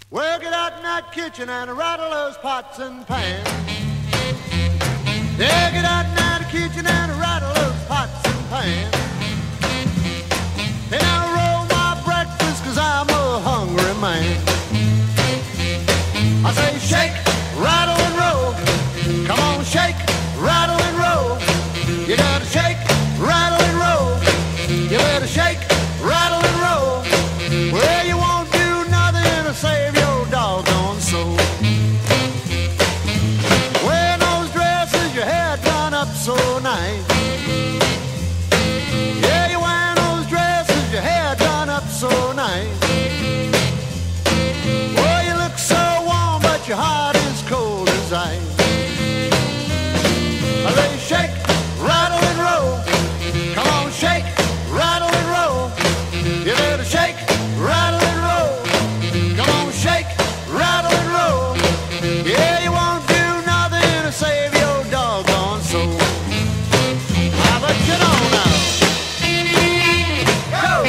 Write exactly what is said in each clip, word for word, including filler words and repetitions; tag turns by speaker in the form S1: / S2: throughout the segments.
S1: Well, get out in that kitchen and rattle those pots and pans. Yeah, get out in that kitchen and rattle those pots and pans. Then I'll roll my breakfast, cause I'm a hungry man. I say shake, rattle and roll. Come on, shake, rattle and roll. You gotta shake, rattle and roll. You better shake, rattle and roll. Well, you won't do nothing to save your doggone soul. Wearing those dresses, your hair done up so nice. Yeah, you're wearing those dresses, your hair done up so nice. Well, you look so warm, but your heart is cold as ice. They shake, rattle and roll. Come on, shake, rattle and roll. You better shake, rattle and roll. Come on, shake, rattle and roll. Yeah, you won't do nothing to save your doggone soul. How about you know now? Go!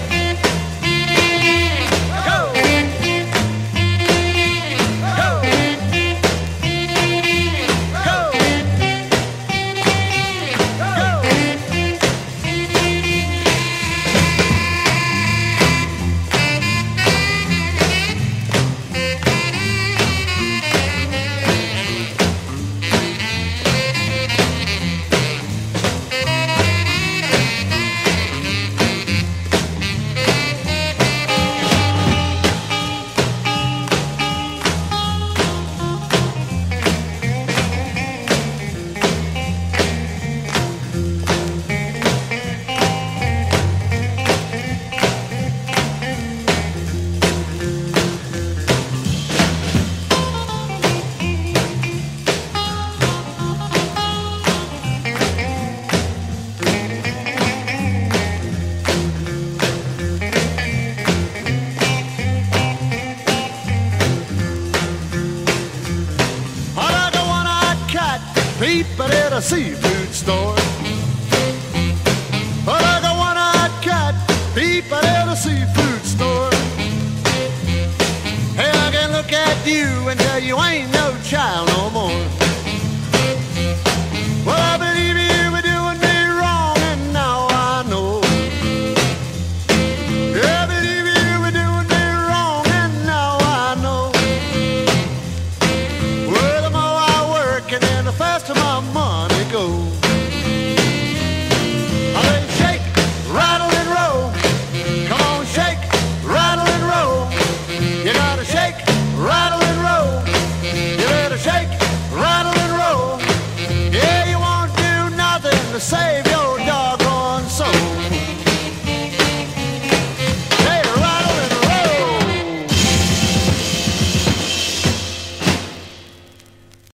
S1: Go! Go! People at a seafood store. But I got one-eyed cat, people at a seafood store. Hey, I can look at you and tell you ain't